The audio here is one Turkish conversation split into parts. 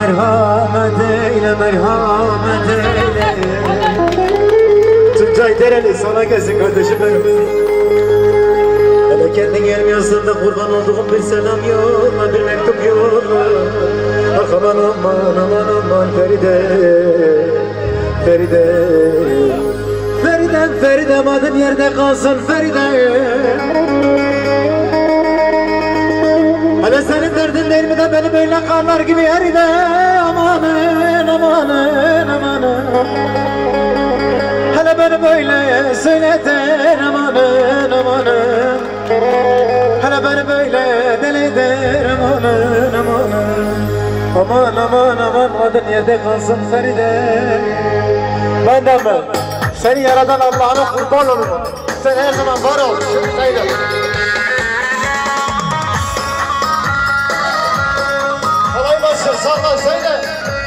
merhamet eyle, merhamet eyle. Tuncay Dereli sana gelsin kardeşim benim. Hele kendin gelmiyorsun da kurban olduğum bir selam yolla, bir mektup yolla. Ah aman aman aman aman Feride, Feride, Feridem Feridem adın yerde kalsın Feride. Hele senin derdin değil mi de beni böyle karlar gibi eride. Amanın amanın amanın. Hele beni böyle söyleter amanın amanın. Hele beni böyle deli eder amanın amanın. Aman aman aman adın yerde kalsın Feride. Ben de mi? Seni yaradan Allah'ına kurban olurum. Sen her zaman var ol. Söyle. Kolay başla, salla söyle.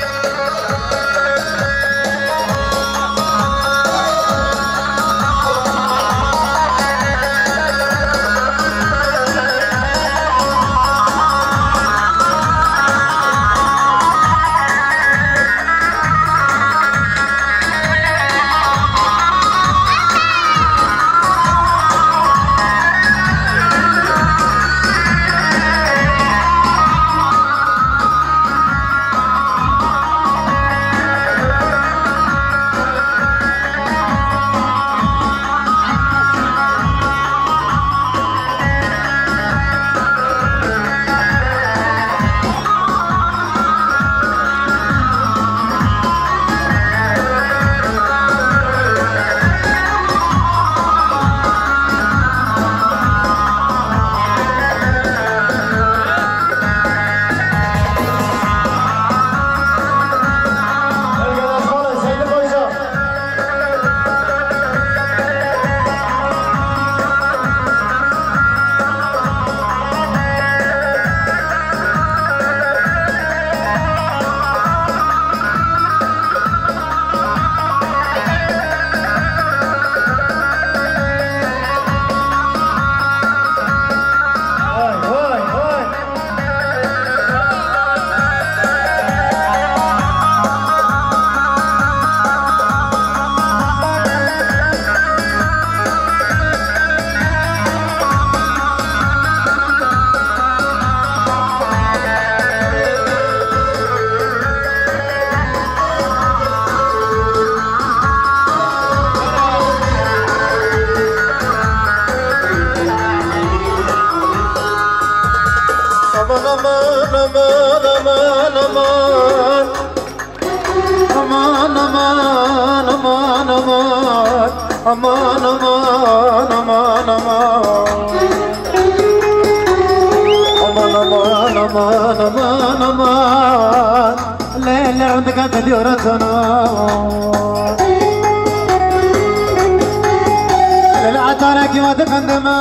Aman aman aman aman aman. Aman aman aman aman. Aman aman aman aman. Aman aman aman aman aman. Leyla عندك ديورتنا. العطارك ما تقدمه.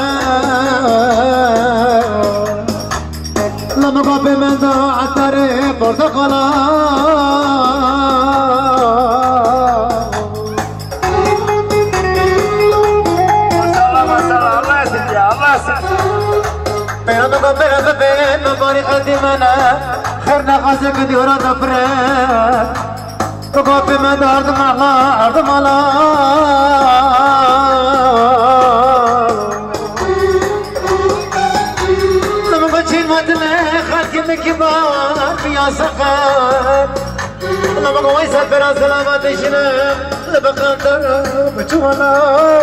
لما قابل من ذا عالطريق برتقلا. ما شاء الله الله يسلمك الله يسلمك. بين قابل بين مبارك قديمنا خيرنا قاسك ديورا دبرك. قابل من ذا عرض مالا عرض مالا. كبار يا سفر لما قوي سفر سلامات شنو لبقى درب جوانا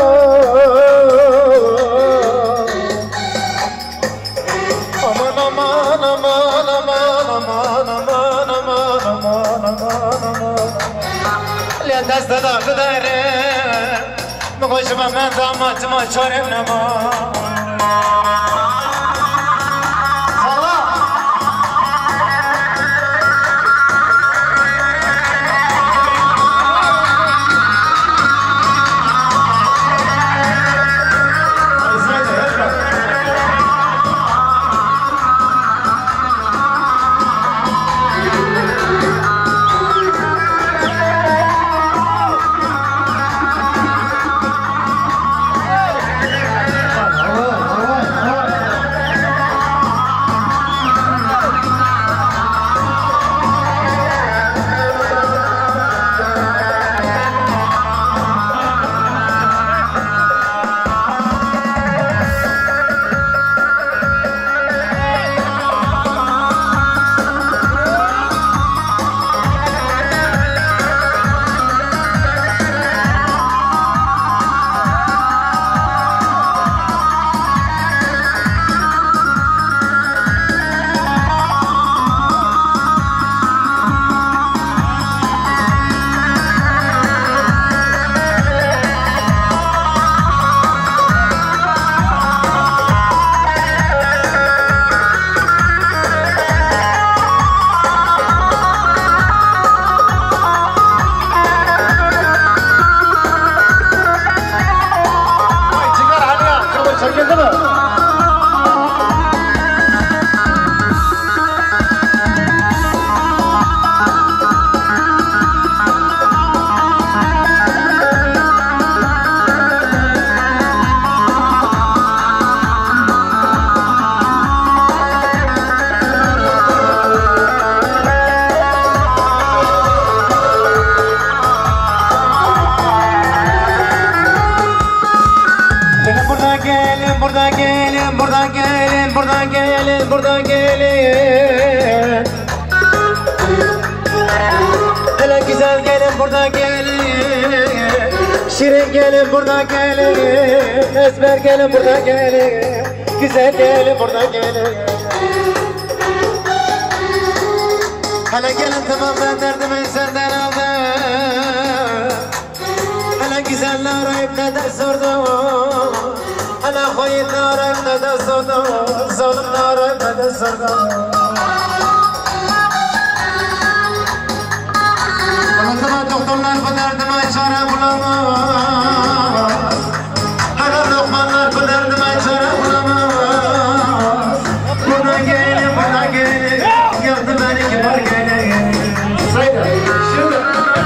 امان امان امان امان امان امان امان امان امان امان اللي دست دار ما قويش ما من دامات ما شارب نما. Hala güzel gelin buradan gelin, şirin gelin buradan gelin, esmer gelin buradan gelin, güzel gelin buradan gelin. Hala gelin tamam ben derdimi senden aldım. Hala güzelini arayıp ne de sordum. Hala koyunlu arayıp ne de sordum. Zalimini arayıp ne de sordum. Unutulan doktorlar bu derdime çare bulamaz. Hala lokmanlar bu derdime çare bulamaz. Buna gelin buna gelin, yaptı beni kibar gelin. Sayın şimdi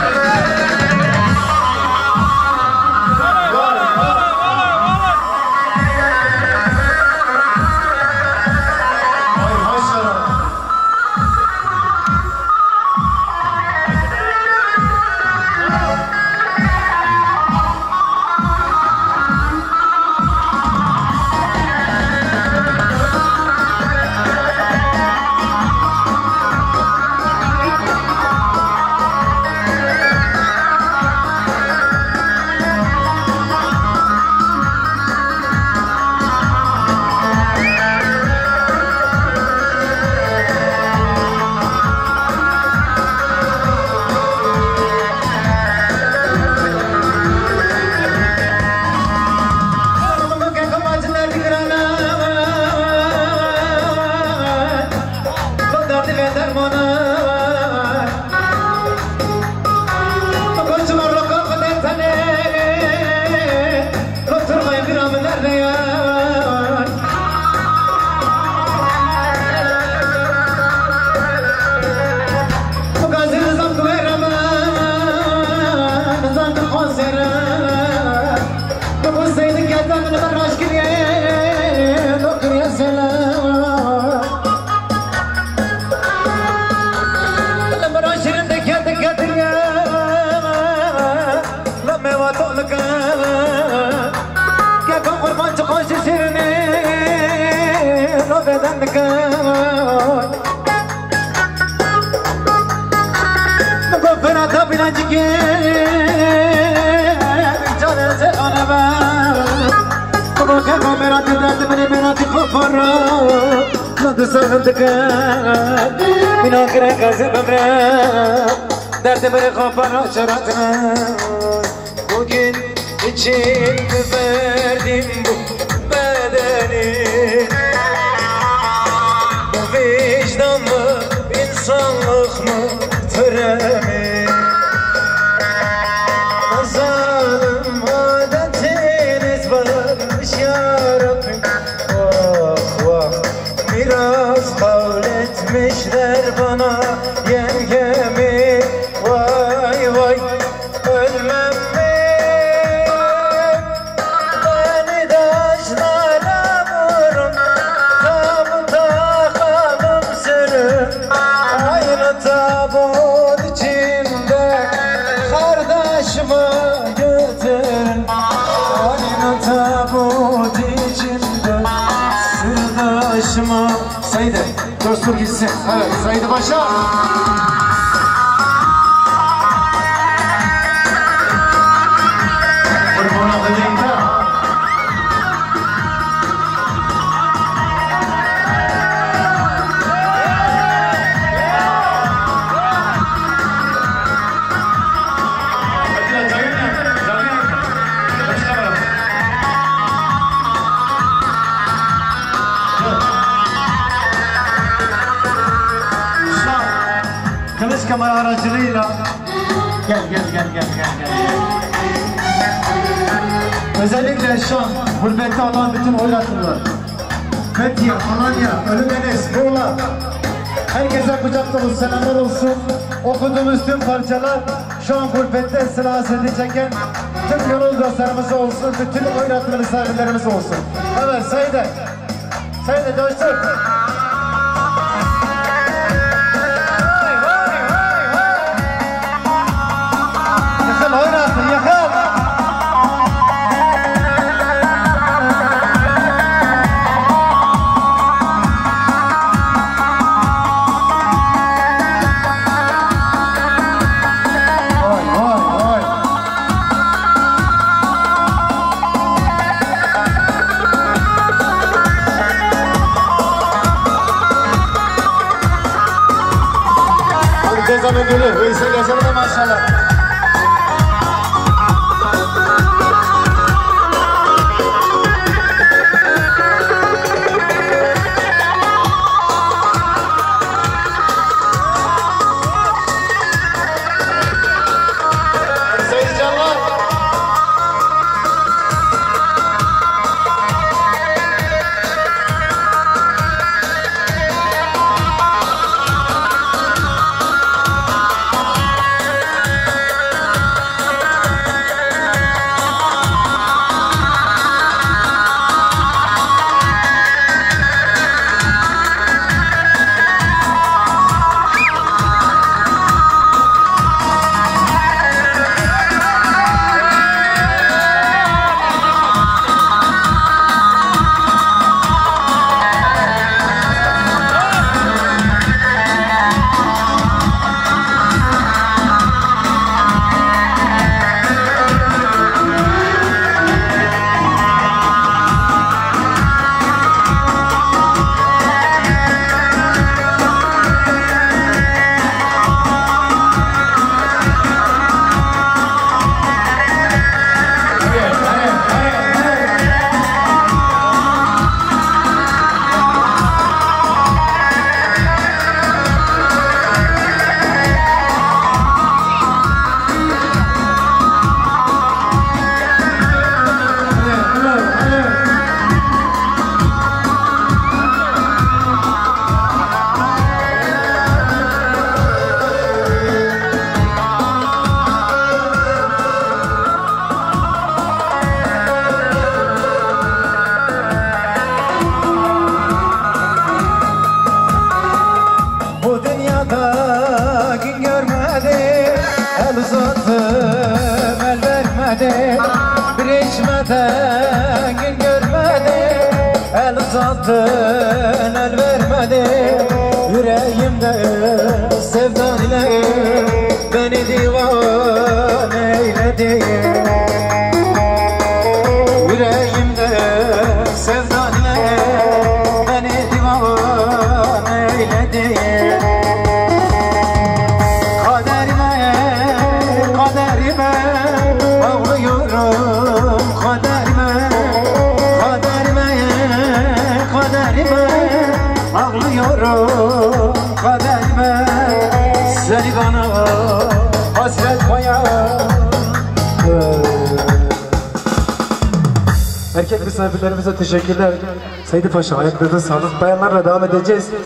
derdimi kopar şaratına. Bugün için verdim bu bedeni. Bu vicdan mı, insanlık mı, töre mi? Zalim adetiniz varmış ya Rabbim. Vah vah, miras kavl etmişler bana yengemi. Vay vay, ölmem mi? Beni taşlara vurun, tabuta kanım sürün. Aynı tabut içinde kardeşimi götürün. Aynı tabut içinde sırdaşıma. Said, dostur gitsin. Evet, Said başa. Kılıç kamera aracılığıyla gel. Özellikle şu an gurbette olan bütün oylatlılar, Fethiye, Alanya, Ölümenes, Muğla, herkese kucak dolu selamlar olsun. Okuduğumuz tüm parçalar şu an gurbette sıra hasreti çeken tüm yolun dostlarımız olsun, bütün oylatlı misafirlerimiz olsun. Evet, Said dostum. Sezan'ın gülü Veysel Yaşar'da maşallah. Bir içmeden gün görmedi, el uzattın el vermedi. Yüreğimde sevdan ile beni divane eyledi. Yüreğimde sevdan ile beni divane eyledi. Kaderime, kaderime ağlıyorum, kaderime, kaderime, kaderime ağlıyorum, kaderime. Seni bana hasret koyan. Erkek misafirlerimize teşekkürler. Seydi Paşa ayaklarına sağlık. Bayanlarla devam edeceğiz.